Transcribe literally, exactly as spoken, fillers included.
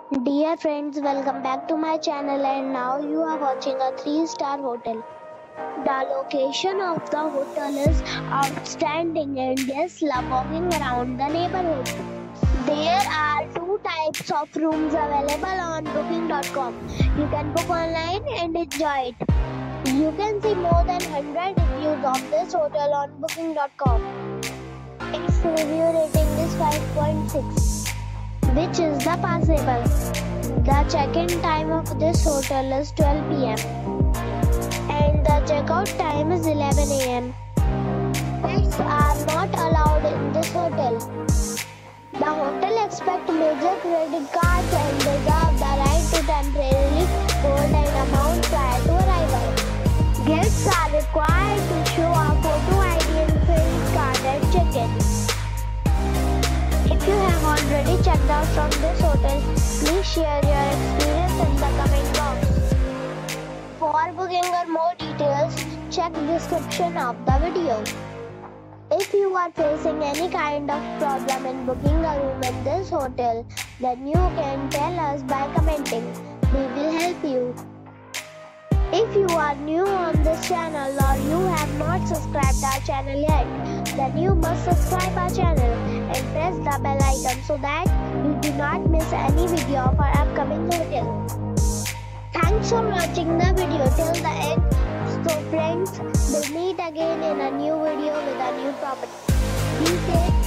Dear friends, welcome back to my channel and now you are watching a three star hotel. The location of the hotel is outstanding and guests love walking around the neighborhood. There are two types of rooms available on booking dot com. You can book online and enjoy it. You can see more than one hundred reviews of this hotel on booking dot com. Its review rating is five point six, which is the passable. The check-in time of this hotel is twelve p m and the check-out time is eleven a m Pets are not allowed in this hotel. The hotel accepts major credit cards and reserves the right to temporarily hold an amount prior to arrival. Guests are required to show a photo I D and credit card at check-in. If you have already checked out from this hotel, please share your experience in the comment box. For booking or more details, check the description of the video. If you are facing any kind of problem in booking a room in this hotel, then you can tell us by commenting. We will help you. If you are new on this channel or you have not subscribed our channel yet, then you must subscribe our channel and press the bell icon so that you do not miss any video of our upcoming hotel. Thanks for watching the video till the end. So friends, we'll meet again in a new video with a new property. Be safe.